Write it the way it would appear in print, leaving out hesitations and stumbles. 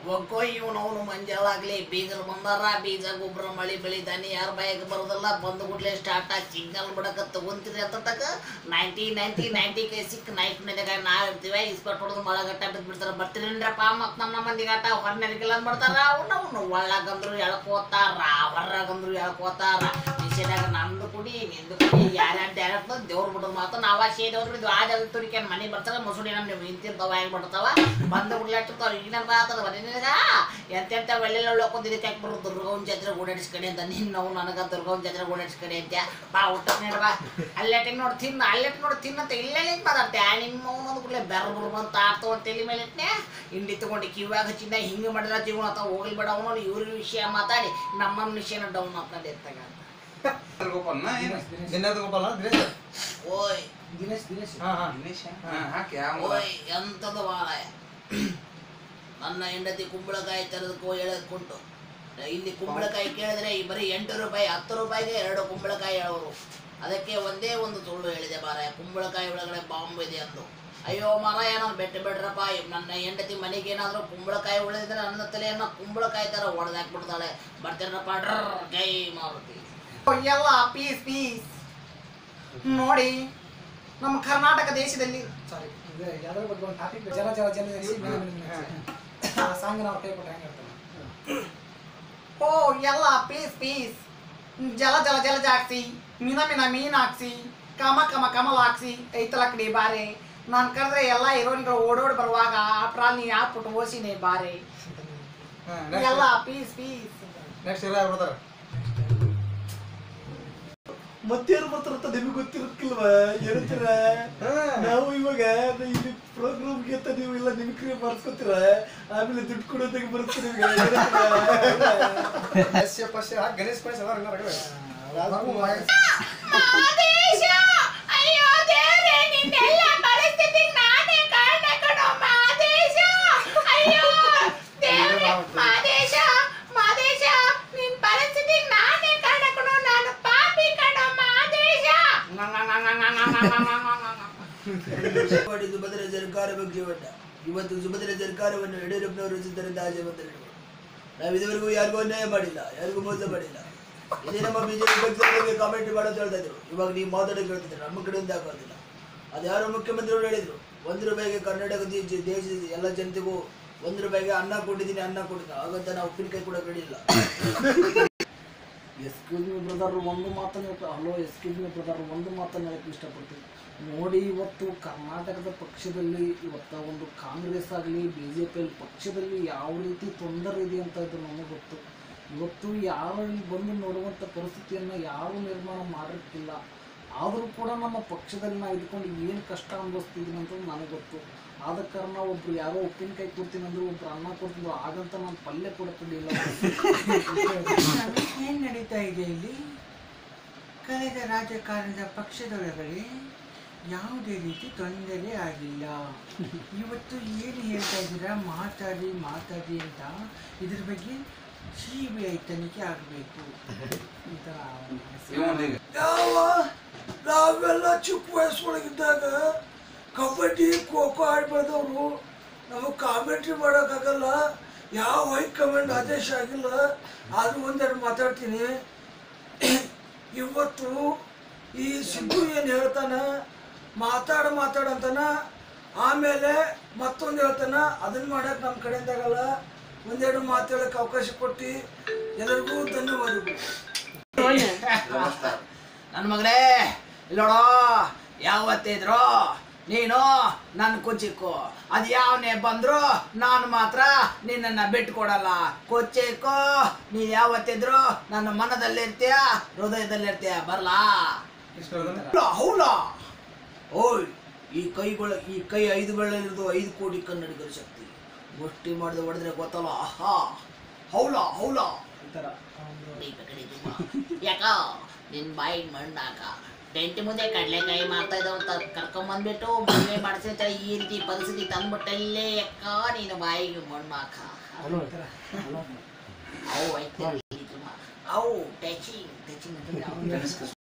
ಯಾವಾಗೋ ಇವನವನು ಮಂಜಾಳಾಗ್ಲಿ ಬೀಗರು ಬಂದಾರ ಬೀಜ ಗೊಬ್ಬರ ಮಳಿ ಬೆಳಿತಾನೆ ಯಾರ ಬಾಯಿಗೆ ಬರೋದಲ್ಲ ಬಂದು ಗುಡ್ಲೆ ಸ್ಟಾರ್ಟ್ ಆಗಿ ಸಿಗ್ನಲ್ ಬಿಡಕ ತಗೊಂತೀರಿ ಅಂತ ತಕ 90 ಕೈ ಸಿಕ್ಕ ನೈಟ್ ಮನೆಯಾಗ ನಾವ್ ಇರ್ತೀವಿ ಇಸ್ಪಟ್ ಹೊಡೆದು ಮಳಗಟ್ಟ ಬಿದ್ಬಿಡ್ತಾರ ಬರ್ತೀರೇನ್ರಪ್ಪ ಮತ್ ನಮ್ಮ ಮಂದಿಗಾಟ ಹೊರನೆರಿಗೆಲ್ಲ ಮಾಡ್ತಾರ ಅವ್ನು ಒಳ್ಳಾಗಂದ್ರು ಎಳ್ಕೋತಾರ ಹೊರ್ರಾಗಂದ್ರು ಎಳ್ಕೋತಾರ ವಿಷಯದಾಗ ನಂದು ಕುಡಿ ನಿಂದು ಕುಡಿ ಯಾರ್ಯಾರು ಡೈರೆಕ್ಟ್ ದೇವ್ರು ಬಿಡೋದು ಮಾತು ನಾವ ಸೇದವ್ರು ಇದು ಆದ ತುರಿಕೆ ಮನೆ ಬರ್ತಾರ ಮುಸುಡಿ ನಮ್ ನೀವು ಇಂತಿರ್ತಾವ ಹೆಂಗ್ ಬಿಡ್ತಾವ ಬಂದು ಉಡ್ಲಾಟಿರ್ತಾವ ಈಗ ಬಾತದ ಮನೆಯಾಗ ಎಂತೆಂತ ಒಳ್ಳೆಲ್ಲ ಇದಕ್ಕೆ ಯಾಕೆ ಬರೋದು ದುರ್ಗವನ್ ಜಾತ್ರೆ ಓಡಾಡಿಸ್ಕಡೆ ಅಂತ ನಿನ್ನ ನನಗ ದುರ್ಗವನ್ ಜಾತ್ರೆ ಓಡಾಡಿಸ್ಕಡೆ ಅಂತ ಬಾ ಊಟ ಬಾ ಅಲ್ಲೆಟಿಗೆ ನೋಡಿ ತಿನ್ನ ಅಲ್ಲೆಟ್ ನೋಡಿ ತಿನ್ನಂತ ಇಲ್ಲೇ ಮಾತಾಡ್ತೆ ನಿಮ್ಮ ಅವನೊಂದು ಕೂಡಲೇ ಬೆರ್ಬರು ಬಂತ ಆಡ್ತಾವ ತಲೆ ಮೇಲೆ ಹಿಂಡಿ ತಗೊಂಡು ಕಿವ್ಯಾಗ ಹಚ್ಚಿಂದ ಹಿಂಗೆ ಮಾಡಿದ್ರ ಜೀವನ ಅಂತ ಹೋಗ್ಲಿ ಬೇಡ ಅವನು ಇವ್ರ ವಿಷಯ ಮಾತಾಡಿ ನಮ್ಮ ವಿಷಯನ ಡೌನ್ ಮಾತಾಡಿರ್ತಾಗ ಓಯ್ ಓಯ್ ಎಂತದ ವಾರಾಯ ನನ್ನ ಹೆಂಡತಿ ಕುಂಬಳಕಾಯಿ ತರದಕ್ಕೋ ಹೇಳದ್ಕೊಂಡು ಇಲ್ಲಿ ಕುಂಬಳಕಾಯಿ ಕೇಳಿದ್ರೆ ಬರೀ 8 ರೂಪಾಯಿ 10 ರೂಪಾಯಿಗೆ 2 ಕುಂಬಳಕಾಯಿ ಹೇಳೋರು ಅದಕ್ಕೆ ಒಂದೇ ಒಂದು ಸುಳ್ಳು ಹೇಳಿದೆ ಮಾರಾಯ ಕುಂಬಳಕಾಯಿ ಒಳಗಡೆ ಬಾಂಬ್ ಇದೆ ಅಂದು ಅಯ್ಯೋ ಮಾರಾಯ ನಾನು ಬಿಡ್ರಪ್ಪ ನನ್ನ ಹೆಂಡತಿ ಮನೆಗೆ ಏನಾದರೂ ಕುಂಬಳಕಾಯಿ ಉಳಿದಿದ್ರೆ ನನ್ನ ತಲೆಯನ್ನ ಕುಂಬಳಕಾಯಿ ತರ ಹೊಡೆದಾಕ್ಬಿಡ್ತಾಳೆ ಬರ್ತೀರಪ್ಪ ಡ್ರರ್ ಕೈ ಮಾರುತಿ ಎಲ್ಲ ಪೀಸ್ ಪೀಸ್ ನೋಡಿ ನಮ್ಮ ಕರ್ನಾಟಕ ದೇಶದಲ್ಲಿ ಸಾರಿ ಯಾವ್ದಾದ್ರು ಬಗ್ಗೆ ಒಂದು ಟಾಪಿಕ್ ಜಲ ಜಲ ಜಲ ಸಾಂಗ್ ನಾವು ಕೈ ಕೊಟ್ಟು ಹೆಂಗೆ ಓ ಎಲ್ಲ ಪೀಸ್ ಪೀಸ್ ಜಲ ಜಲ ಜಲ ಜಾಕ್ಸಿ ಮೀನ ಮೀನ ಮೀನ್ ಹಾಕ್ಸಿ ಕಮ ಕಮ ಕಮಲ್ ಹಾಕ್ಸಿ ಐತಲ ಕಡೆ ಬಾರೆ ನಾನು ಕರೆದ್ರೆ ಎಲ್ಲ ಹೀರೋಯಿನ್ಗಳು ಓಡೋಡಿ ಬರುವಾಗ ಆಫ್ಟರ್ ಆಲ್ ನೀ ಹಾಕ್ಬಿಟ್ಟು ಓಸಿನೇ ಬಾರೆ ಎಲ್ಲ ಪೀಸ್ ಪೀಸ್ ನೆಕ್ಸ್ಟ್ ಎಲ್ಲ ಬರ್ತಾರೆ ಮತ್ತೇನು ಬರ್ತಾರಂತ ನಿಮಗೆ ಗೊತ್ತಿರಕ್ಕಿಲ್ವ ಏನಂತೀರ ನಾವು ಇವಾಗ ಇಲ್ಲಿ ಪ್ರೋಗ್ರಾಮ್ಗೆ ಅಂತ ನೀವು ಇಲ್ಲ ನಿಮ್ಗೆ ಬರ್ಸ್ಕೊತೀರ ಆಮೇಲೆ ದುಡ್ಡು ಕೊಡೋದಾಗ ಬರುತ್ತೆ ಗಣೇಶ್ ಪೈಸ ಸುಭದ್ರ ಸರ್ಕಾರ ಪಕ್ಷವನ್ನ ಇವತ್ತು ಸುಭದ್ರ ಸರ್ಕಾರವನ್ನು ಯಡಿಯೂರಪ್ಪನವರು ರಚಿಸಿದ್ದರಿಂದ ಆಸೆ ಬಂದರು ನಾವು ಇದುವರೆಗೂ ಯಾರಿಗೂ ಅನ್ಯಾಯ ಮಾಡಿಲ್ಲ ಯಾರಿಗೂ ಮೋಸ ಮಾಡಿಲ್ಲ ಇದೇ ನಮ್ಮ ಬಿಜೆಪಿ ಪಕ್ಷದ ಕಾಮೆಂಟ್ ಮಾಡೋದು ಹೇಳ್ತಾ ಇದ್ರು ಇವಾಗ ನೀವು ಮಾತಾಡೋಕೆ ಹೇಳ್ತಿದ್ರು ನಮ್ಮ ಕಡೆಯಿಂದ ಆಗೋದಿಲ್ಲ ಅದ್ಯಾರೋ ಮುಖ್ಯಮಂತ್ರಿಗಳು ಹೇಳಿದ್ರು 1 ರೂಪಾಯಿಗೆ ಕರ್ನಾಟಕ ದೇಶದ ಎಲ್ಲ ಜನತೆಗೂ 1 ರೂಪಾಯಿಗೆ ಅನ್ನ ಕೊಟ್ಟಿದ್ದೀನಿ ಹಾಗಂತ ನಾವು ಉಪ್ಪಿನಕಾಯಿ ಕೂಡ ಕಡಿಯಿಲ್ಲ ಎಕ್ಸ್ಕ್ಯೂಸ್ ಮಿ ಬ್ರದರ್ ಒಂದು ಮಾತನ್ನು ಹಲೋ ಎಕ್ಸ್ಕ್ಯೂಸ್ ಮಿ ಬ್ರದರ್ ಒಂದು ಮಾತನ್ನು ಹೇಳಕ್ಕೆ ಇಷ್ಟಪಡ್ತೀನಿ ನೋಡಿ ಇವತ್ತು ಕರ್ನಾಟಕದ ಪಕ್ಷದಲ್ಲಿ ಇವತ್ತು ಒಂದು ಕಾಂಗ್ರೆಸ್ ಆಗಲಿ ಬಿ ಜೆ ಪಿ ಪಕ್ಷದಲ್ಲಿ ಯಾವ ರೀತಿ ತೊಂದರೆ ಇದೆ ಅಂತ ಇದು ನಮಗೆ ಗೊತ್ತು ಇವತ್ತು ಯಾರು ಇಲ್ಲಿ ಬಂದು ನೋಡುವಂಥ ಪರಿಸ್ಥಿತಿಯನ್ನು ಯಾರೂ ನಿರ್ಮಾಣ ಮಾಡಿರ್ತಿಲ್ಲ ಆದರೂ ಕೂಡ ನಮ್ಮ ಪಕ್ಷದಲ್ಲಿ ನಾವು ಇದ್ಕೊಂಡು ಏನು ಕಷ್ಟ ಅನುಭವಿಸ್ತಿದ್ದೀನಿ ಅಂತ ನನಗೆ ಗೊತ್ತು ಆದ ಕಾರಣ ಒಬ್ರು ಯಾರೋ ಉಪ್ಪಿನಕಾಯಿ ಕೊಡ್ತೀನಿ ಅಂದ್ರೆ ಒಬ್ರು ಅನ್ನ ಕೊಡ್ತಿದ್ರು ಹಾಗಂತ ನಾನು ಪಲ್ಯ ಕೊಡ್ತಿದ್ದಿಲ್ಲ ಏನು ನಡೀತಾ ಇದೆ ಇಲ್ಲಿ ಕಳೆದ ರಾಜಕಾರಣದ ಪಕ್ಷದೊಳಗಡೆ ಯಾವುದೇ ರೀತಿ ತೊಂದರೆ ಆಗಿಲ್ಲ ಇವತ್ತು ಏನು ಹೇಳ್ತಾ ಇದ್ದೀರಾ ಮಾತಾಡಿ ಅಂತ ಇದ್ರ ಬಗ್ಗೆ CBI ತನಿಖೆ ಆಗಬೇಕು ಈ ಥರ ನಾವೆಲ್ಲ ಚಿಕ್ಕ ವಯಸ್ಸೊಳಗಿದ್ದಾಗ ಕಬಡ್ಡಿ ಖೋ ಖೋ ಆಡ್ಬಾರ್ದವ್ರು ನಮಗೆ ಕಾಮೆಂಟ್ರಿ ಮಾಡೋಕ್ಕಾಗಲ್ಲ ಯಾವ ಹೈಕಮಾಂಡ್ ಆದೇಶ ಆಗಿಲ್ಲ ಆದರೂ ಒಂದೆರಡು ಮಾತಾಡ್ತೀನಿ ಇವತ್ತು ಈ ಸಿದ್ದು ಏನು ಹೇಳ್ತಾನ ಮಾತಾಡಂತಾನ ಆಮೇಲೆ ಮತ್ತೊಂದು ಹೇಳ್ತಾನ ಅದನ್ನ ಮಾಡಕ್ಕೆ ನಮ್ಮ ಕಡೆಯಿಂದಾಗಲ್ಲ ಒಂದೆರಡು ಮಾತು ಹೇಳಕ್ಕೆ ಅವಕಾಶ ಕೊಟ್ಟು ಎಲ್ಲರಿಗೂ ಧನ್ಯವಾದಗಳು ನನ್ನ ಮಗಳೇ ಇಲ್ಲೋಡ ಯಾವತ್ತಿದ್ರು ನೀನು ನನ್ನ ಕುಚಿಕ್ಕು ಅದು ಯಾವನೇ ಬಂದ್ರು ನಾನು ಮಾತ್ರ ನಿನ್ನನ್ನು ಬಿಟ್ಕೊಡಲ್ಲ ಕೊಚ್ಚಿಕ್ಕೋ ನೀನು ಯಾವತ್ತಿದ್ರು ನನ್ನ ಮನದಲ್ಲಿರ್ತೀಯ ಹೃದಯದಲ್ಲಿರ್ತೀಯ ಬರ್ಲಾ ಹೌಲ ಓಯ್ ಈ ಕೈ 5 ಬೆರಳಲ್ಲಿರೋದು 5 ಕೋಟಿ ಕನ್ನಡಿಗರ ಶಕ್ತಿ ಮುಷ್ಟಿ ಮಾಡಿದ್ರೆ ಹೊಡೆದ್ರೆ ಗೊತ್ತಲ್ಲ ಆಹಾ ಹೌಲ ಈ ಥರ ಯಾಕ ನಿನ್ನ ಬಾಯಿಗೆ ಮಣ್ಣಾಕ ಟೆಂಟ್ ಮುಂದೆ ಕಡಲೆಕಾಯಿ ಮಾಡ್ತಾ ಇದ್ದಾವ ಅಂತ ಕರ್ಕೊಂಬಂದ್ಬಿಟ್ಟು ಮದುವೆ ಮಾಡಿಸಿರ್ತಾರೆ ಈ ರೀತಿ ಪರಿಸ್ಥಿತಿ ತಂದ್ಬಿಟ್ಟಲ್ಲೇ ಯಾಕ ನೀನು ಬಾಯಿಗೆ ಮಣ್ಣು ಹಾಕ ಅವು ಐತೆ ಅವು ಟಚಿಂಗ್